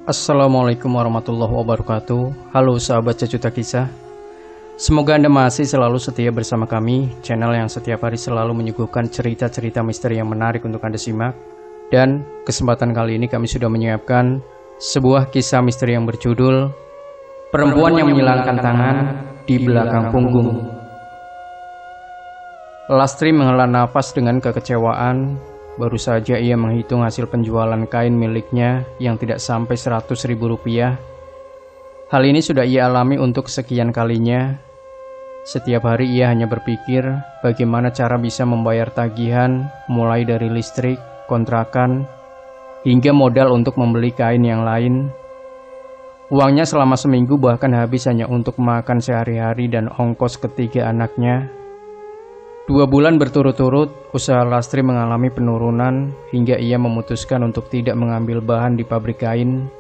Assalamualaikum warahmatullahi wabarakatuh. Halo sahabat Sejuta Kisah. Semoga Anda masih selalu setia bersama kami, channel yang setiap hari selalu menyuguhkan cerita-cerita misteri yang menarik untuk Anda simak. Dan kesempatan kali ini kami sudah menyiapkan sebuah kisah misteri yang berjudul Perempuan yang menyilangkan tangan di belakang punggung. Lastri menghela nafas dengan kekecewaan. Baru saja ia menghitung hasil penjualan kain miliknya yang tidak sampai 100.000 rupiah. Hal ini sudah ia alami untuk sekian kalinya. Setiap hari ia hanya berpikir bagaimana cara bisa membayar tagihan, mulai dari listrik, kontrakan, hingga modal untuk membeli kain yang lain. Uangnya selama seminggu bahkan habis hanya untuk makan sehari-hari dan ongkos ketiga anaknya. 2 bulan berturut-turut, usaha Lastri mengalami penurunan hingga ia memutuskan untuk tidak mengambil bahan di pabrik kain.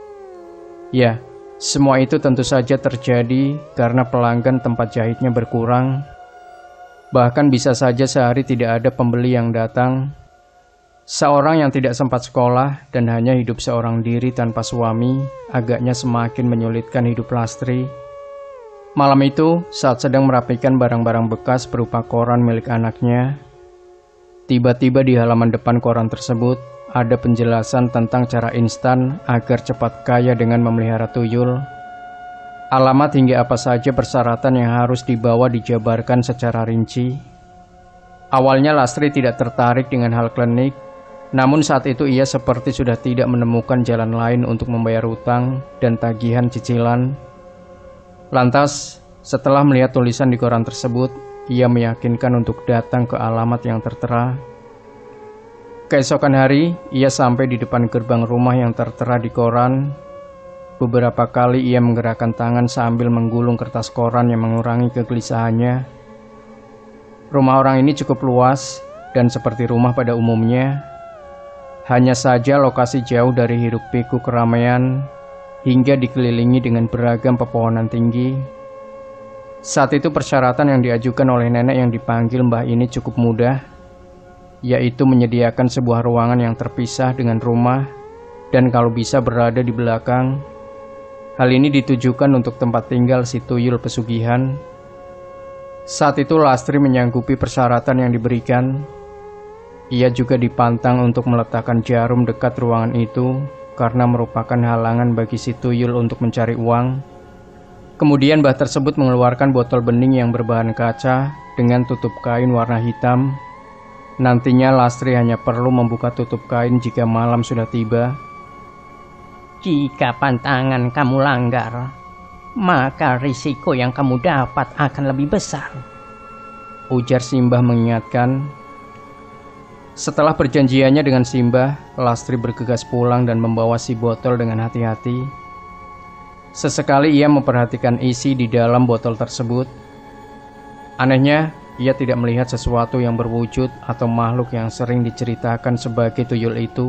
Ya, semua itu tentu saja terjadi karena pelanggan tempat jahitnya berkurang. Bahkan bisa saja sehari tidak ada pembeli yang datang. Seorang yang tidak sempat sekolah dan hanya hidup seorang diri tanpa suami, agaknya semakin menyulitkan hidup Lastri. Malam itu, saat sedang merapikan barang-barang bekas berupa koran milik anaknya, tiba-tiba di halaman depan koran tersebut ada penjelasan tentang cara instan agar cepat kaya dengan memelihara tuyul. Alamat hingga apa saja persyaratan yang harus dibawa dijabarkan secara rinci. Awalnya Lastri tidak tertarik dengan hal klinik, namun saat itu ia seperti sudah tidak menemukan jalan lain untuk membayar utang dan tagihan cicilan. Lantas, setelah melihat tulisan di koran tersebut, ia meyakinkan untuk datang ke alamat yang tertera. Keesokan hari, ia sampai di depan gerbang rumah yang tertera di koran. Beberapa kali ia menggerakkan tangan sambil menggulung kertas koran yang mengurangi kegelisahannya. Rumah orang ini cukup luas dan seperti rumah pada umumnya. Hanya saja lokasi jauh dari hiruk-pikuk keramaian, hingga dikelilingi dengan beragam pepohonan tinggi. Saat itu persyaratan yang diajukan oleh nenek yang dipanggil Mbah ini cukup mudah, yaitu menyediakan sebuah ruangan yang terpisah dengan rumah dan kalau bisa berada di belakang. Hal ini ditujukan untuk tempat tinggal si tuyul pesugihan. Saat itu Lastri menyanggupi persyaratan yang diberikan. Ia juga dipantang untuk meletakkan jarum dekat ruangan itu karena merupakan halangan bagi si tuyul untuk mencari uang. Kemudian Mbah tersebut mengeluarkan botol bening yang berbahan kaca dengan tutup kain warna hitam. Nantinya Lastri hanya perlu membuka tutup kain jika malam sudah tiba. Jika pantangan kamu langgar, maka risiko yang kamu dapat akan lebih besar, ujar Simbah mengingatkan. Setelah perjanjiannya dengan Simbah, Lastri bergegas pulang dan membawa si botol dengan hati-hati. Sesekali ia memperhatikan isi di dalam botol tersebut. Anehnya, ia tidak melihat sesuatu yang berwujud atau makhluk yang sering diceritakan sebagai tuyul itu.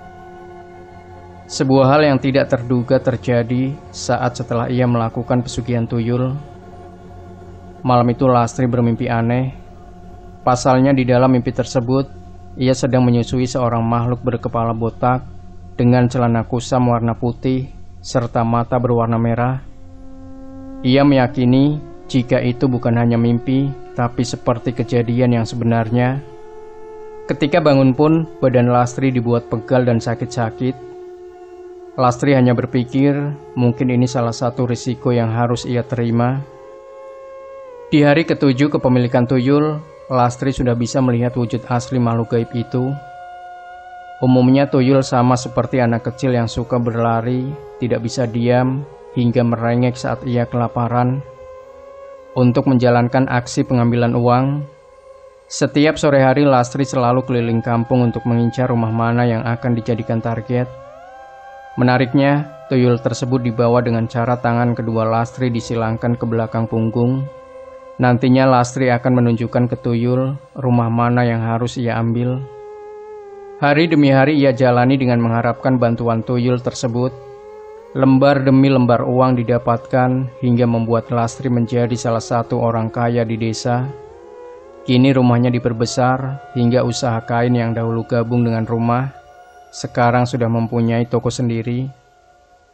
Sebuah hal yang tidak terduga terjadi saat setelah ia melakukan pesugihan tuyul. Malam itu Lastri bermimpi aneh. Pasalnya di dalam mimpi tersebut, ia sedang menyusui seorang makhluk berkepala botak dengan celana kusam warna putih serta mata berwarna merah. Ia meyakini jika itu bukan hanya mimpi, tapi seperti kejadian yang sebenarnya. Ketika bangun pun, badan Lastri dibuat pegal dan sakit-sakit. Lastri hanya berpikir, mungkin ini salah satu risiko yang harus ia terima. Di hari ke-7 kepemilikan tuyul, Lastri sudah bisa melihat wujud asli makhluk gaib itu. Umumnya tuyul sama seperti anak kecil yang suka berlari, tidak bisa diam, hingga merengek saat ia kelaparan. Untuk menjalankan aksi pengambilan uang, setiap sore hari Lastri selalu keliling kampung untuk mengincar rumah mana yang akan dijadikan target. Menariknya, tuyul tersebut dibawa dengan cara tangan kedua Lastri disilangkan ke belakang punggung. Nantinya Lastri akan menunjukkan ke tuyul rumah mana yang harus ia ambil. Hari demi hari ia jalani dengan mengharapkan bantuan tuyul tersebut. Lembar demi lembar uang didapatkan hingga membuat Lastri menjadi salah satu orang kaya di desa. Kini rumahnya diperbesar hingga usaha kain yang dahulu gabung dengan rumah sekarang sudah mempunyai toko sendiri.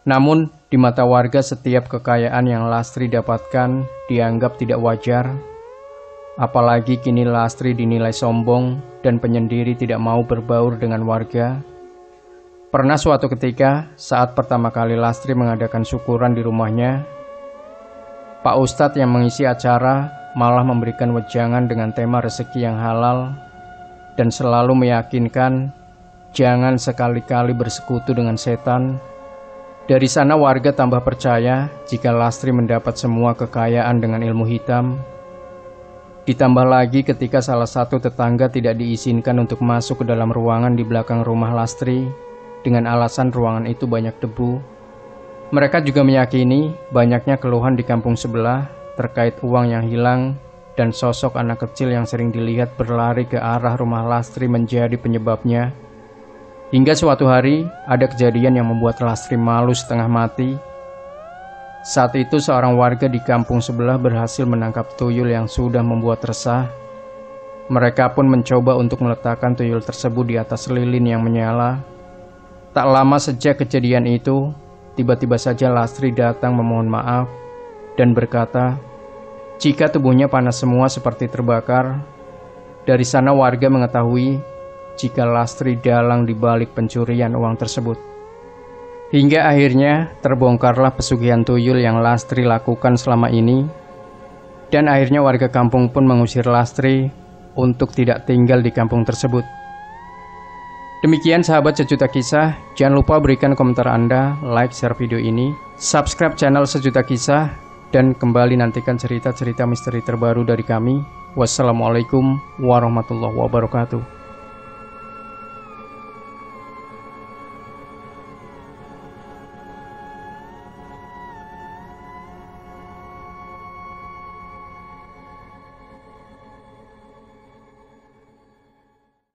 Namun, di mata warga setiap kekayaan yang Lastri dapatkan dianggap tidak wajar. Apalagi kini Lastri dinilai sombong dan penyendiri tidak mau berbaur dengan warga. Pernah suatu ketika, saat pertama kali Lastri mengadakan syukuran di rumahnya, Pak Ustadz yang mengisi acara malah memberikan wejangan dengan tema rezeki yang halal dan selalu meyakinkan jangan sekali-kali bersekutu dengan setan. Dari sana warga tambah percaya jika Lastri mendapat semua kekayaan dengan ilmu hitam. Ditambah lagi ketika salah satu tetangga tidak diizinkan untuk masuk ke dalam ruangan di belakang rumah Lastri dengan alasan ruangan itu banyak debu. Mereka juga meyakini banyaknya keluhan di kampung sebelah terkait uang yang hilang dan sosok anak kecil yang sering dilihat berlari ke arah rumah Lastri menjadi penyebabnya. Hingga suatu hari, ada kejadian yang membuat Lastri malu setengah mati. Saat itu seorang warga di kampung sebelah berhasil menangkap tuyul yang sudah membuat resah. Mereka pun mencoba untuk meletakkan tuyul tersebut di atas lilin yang menyala. Tak lama sejak kejadian itu, tiba-tiba saja Lastri datang memohon maaf dan berkata, jika tubuhnya panas semua seperti terbakar. Dari sana warga mengetahui jika Lastri dalang di balik pencurian uang tersebut. Hingga akhirnya terbongkarlah pesugihan tuyul yang Lastri lakukan selama ini, dan akhirnya warga kampung pun mengusir Lastri untuk tidak tinggal di kampung tersebut. Demikian sahabat Sejuta Kisah, jangan lupa berikan komentar Anda, like, share video ini, subscribe channel Sejuta Kisah, dan kembali nantikan cerita-cerita misteri terbaru dari kami. Wassalamualaikum warahmatullahi wabarakatuh.